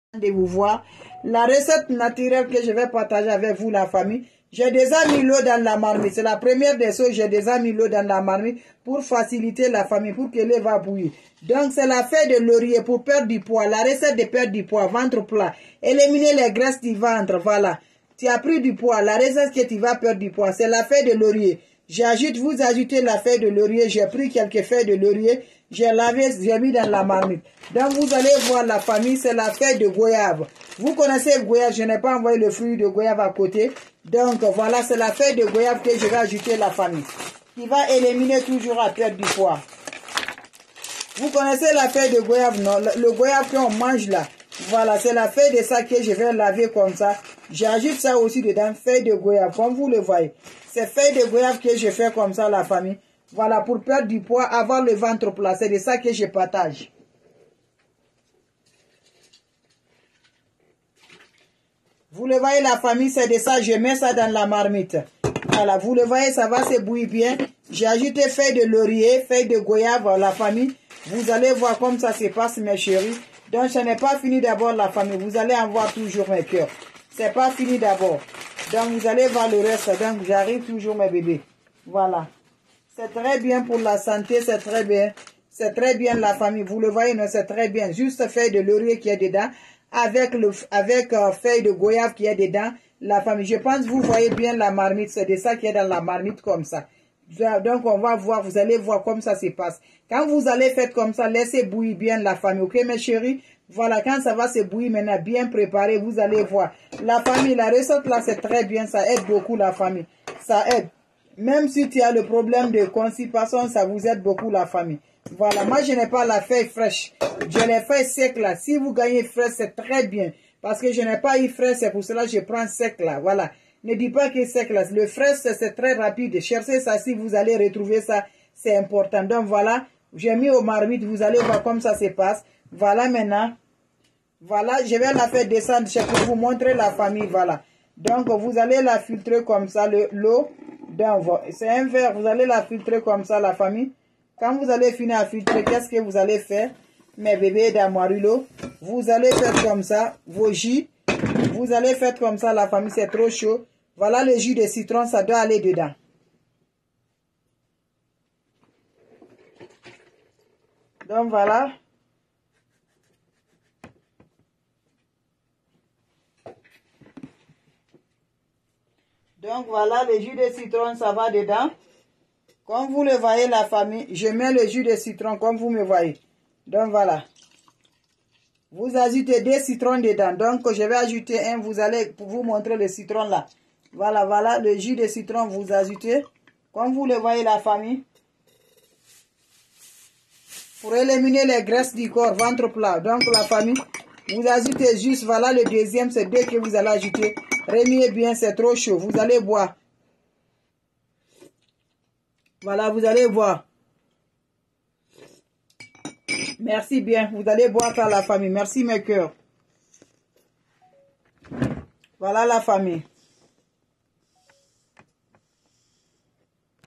De vous voir la recette naturelle que je vais partager avec vous, la famille. J'ai déjà mis l'eau dans la marmite. C'est la première des choses. J'ai déjà mis l'eau dans la marmite pour faciliter la famille, pour que l'eau va bouillir. Donc, c'est la feuille de laurier pour perdre du poids. La recette de perdre du poids, ventre plat. Éliminer les graisses du ventre, voilà. Tu as pris du poids. La recette que tu vas perdre du poids, c'est la feuille de laurier. Vous ajoutez la feuille de laurier. J'ai pris quelques feuilles de laurier. J'ai lavé, j'ai mis dans la marmite. Donc, vous allez voir la famille, c'est la feuille de goyave. Vous connaissez le goyave, je n'ai pas envoyé le fruit de goyave à côté. Donc, voilà, c'est la feuille de goyave que je vais ajouter la famille. Qui va éliminer toujours à perdre du poids. Vous connaissez la feuille de goyave, non? Le goyave qu'on mange là. Voilà, c'est la feuille de ça que je vais laver comme ça. J'ajoute ça aussi dedans, feuille de goyave, comme vous le voyez. C'est feuille de goyave que je fais comme ça, la famille. Voilà, pour perdre du poids, avoir le ventre plat. C'est de ça que je partage. Vous le voyez, la famille, c'est de ça. Je mets ça dans la marmite. Voilà, vous le voyez, ça va se bouillir bien. J'ai ajouté feuille de laurier, feuille de goyave, la famille. Vous allez voir comme ça se passe, mes chéris. Donc, ce n'est pas fini d'abord, la famille. Vous allez en voir toujours, mes cœurs. C'est pas fini d'abord. Donc, vous allez voir le reste. Donc, j'arrive toujours, mes bébés. Voilà. C'est très bien pour la santé, c'est très bien. C'est très bien, la famille. Vous le voyez, non, c'est très bien. Juste feuille de laurier qui est dedans. Avec feuille de goyave qui est dedans. La famille. Je pense que vous voyez bien la marmite. C'est de ça qui est dans la marmite comme ça. Donc, on va voir. Vous allez voir comme ça se passe. Quand vous allez faire comme ça, laissez bouillir bien la famille. Ok, mes chéris? Voilà, quand ça va se bouillir maintenant, bien préparé, vous allez voir. La famille, la recette là, c'est très bien. Ça aide beaucoup la famille. Ça aide. Même si tu as le problème de constipation, ça vous aide beaucoup la famille. Voilà, moi je n'ai pas la feuille fraîche. Je l'ai fait sec là. Si vous gagnez fraîche, c'est très bien. Parce que je n'ai pas eu fraîche, c'est pour cela que je prends sec là. Voilà. Ne dis pas que sec là. Le fraîche, c'est très rapide. Cherchez ça si vous allez retrouver ça. C'est important. Donc voilà, j'ai mis au marmite. Vous allez voir comme ça se passe. Voilà maintenant. Voilà, je vais la faire descendre pour vous montrer la famille. Voilà. Donc vous allez la filtrer comme ça, l'eau. C'est un verre, vous allez la filtrer comme ça, la famille. Quand vous allez finir à filtrer, qu'est-ce que vous allez faire, mes bébés d'Amarillo? Vous allez faire comme ça, vos jus. Vous allez faire comme ça, la famille, c'est trop chaud. Voilà le jus de citron, ça doit aller dedans. Donc voilà. Donc voilà, le jus de citron, ça va dedans. Comme vous le voyez, la famille, je mets le jus de citron comme vous me voyez. Donc voilà. Vous ajoutez 2 citrons dedans. Donc je vais ajouter un, vous allez, pour vous montrer le citron là. Voilà, voilà, le jus de citron, vous ajoutez. Comme vous le voyez, la famille. Pour éliminer les graisses du corps, ventre plat. Donc la famille, vous ajoutez juste, voilà le deuxième, c'est 2 que vous allez ajouter. Remuez bien, c'est trop chaud. Vous allez boire. Voilà, vous allez voir. Merci bien. Vous allez boire ça, la famille. Merci, mes cœurs. Voilà, la famille.